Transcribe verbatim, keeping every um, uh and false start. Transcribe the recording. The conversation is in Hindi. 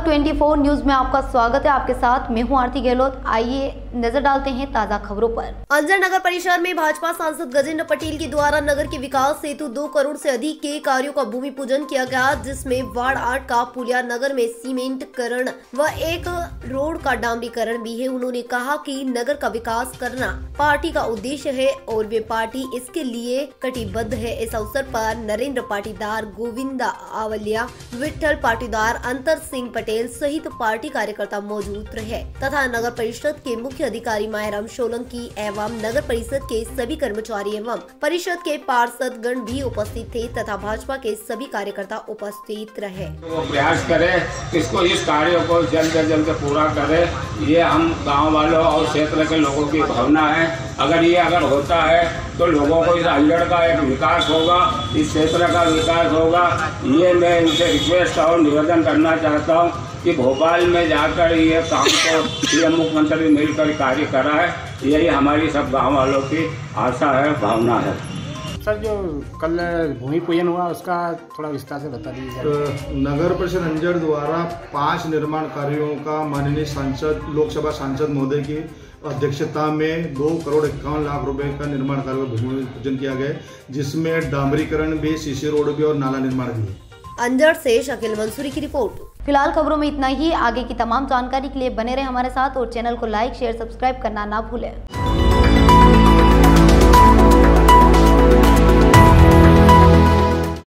चौबीस न्यूज में आपका स्वागत है। आपके साथ मैं हूं आरती गहलोत। आइए नजर डालते हैं ताजा खबरों पर। अंजड़ नगर परिषद में भाजपा सांसद गजेंद्र पटेल के द्वारा नगर के विकास हेतु दो करोड़ से अधिक के कार्यों का भूमि पूजन किया गया, जिसमें वार्ड आठ का पुलिया नगर में सीमेंटकरण व एक रोड का डामरीकरण भी है। उन्होंने कहा कि नगर का विकास करना पार्टी का उद्देश्य है और वे पार्टी इसके लिए कटिबद्ध है। इस अवसर पर नरेंद्र पाटीदार, गोविंदा आवलिया, विठल पाटीदार, अंतर सिंह पटेल सहित पार्टी कार्यकर्ता मौजूद रहे तथा नगर परिषद के मुख्य अधिकारी मायराम सोलंकी एवं नगर परिषद के सभी कर्मचारी एवं परिषद के पार्षद गण भी उपस्थित थे तथा भाजपा के सभी कार्यकर्ता उपस्थित रहे। वो प्रयास करे, इसको इस कार्य को जल्द से जल्द पूरा करे, ये हम गांव वालों और क्षेत्र के लोगों की भावना है। अगर ये अगर होता है तो लोगों को इस अंजड़ का एक विकास होगा, इस क्षेत्र का विकास होगा। ये मैं इनसे रिक्वेस्ट और निवेदन करना चाहता हूँ कि भोपाल में जाकर ये काम को पीएम मुख्यमंत्री मिलकर कार्य कराए, यही हमारी सब गांव वालों की आशा है, भावना है। सर, जो कल भूमि पूजन हुआ उसका थोड़ा विस्तार से बता दीजिए। तो नगर परिषद अंजड़ द्वारा पांच निर्माण कार्यों का माननीय सांसद लोकसभा सांसद महोदय की अध्यक्षता में दो करोड़ इक्यावन लाख रुपए का निर्माण कार्य भूमि पूजन किया गया, जिसमें डामरीकरण भी, सीसी रोड भी और नाला निर्माण भी है। अंजड़ से शकील मंसूरी की रिपोर्ट। फिलहाल खबरों में इतना ही। आगे की तमाम जानकारी के लिए बने रहे हमारे साथ और चैनल को लाइक, शेयर, सब्सक्राइब करना ना भूलें।